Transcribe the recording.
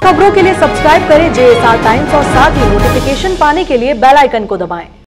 खबरों के लिए सब्सक्राइब करें JSR टाइम्स और साथ ही नोटिफिकेशन पाने के लिए बेल आइकन को दबाएं।